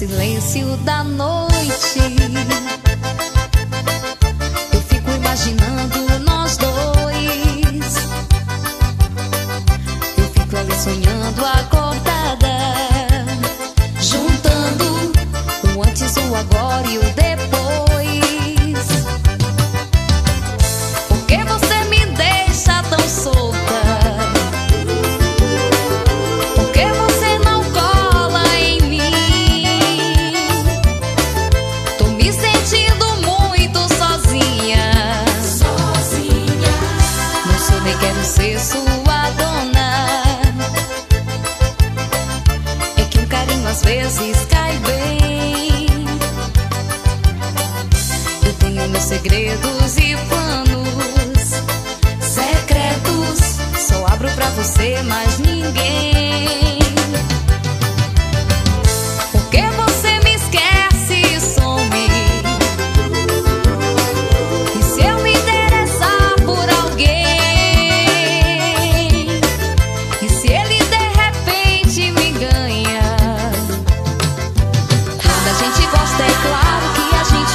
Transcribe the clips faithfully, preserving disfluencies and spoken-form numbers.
silêncio da noite, eu fico imaginando nós dois. Eu fico ali sonhando acordada, juntando o antes, o agora e o depois. Por que você me deixa tão solta? Por que você não cola em mim? Tô me sentindo muito sozinha. Sozinha. Não sou nem quero ser sua dona. É que um carinho às vezes cai bem. Eu tenho meus segredos e planos secretos, só abro pra você, mas ninguém. Por que você me esquece e some? E se eu me interessar por alguém? E se ele de repente me ganha? Quando a gente gosta é claro que a gente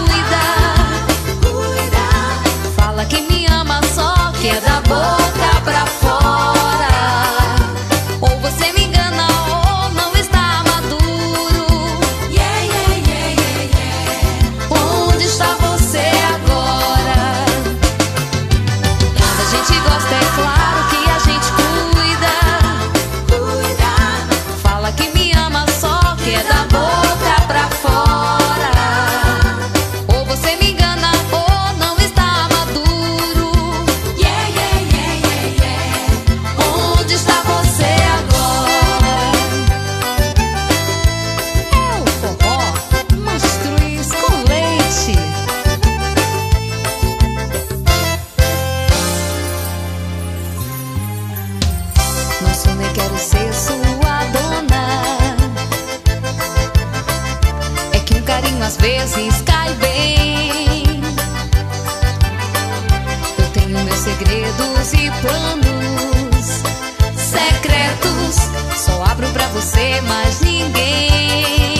cuida. Fala que me ama só que é da boca pra fora. Ou você me engana ou não está maduro. Yeah, yeah, yeah, yeah, yeah. Onde está você agora? Quando a gente gosta é claro que a gente cuida. Fala que me ama só que é da boca pra fora. Ou você me engana ou não está maduro. Yeah, yeah, yeah, yeah, yeah. Onde está você agora? É o forró Mastruz com leite. Não sou nem quero ser sua dona. É que um carinho às vezes cai bem. Eu tenho meus segredos e planos secretos, só abro pra você, mas ninguém.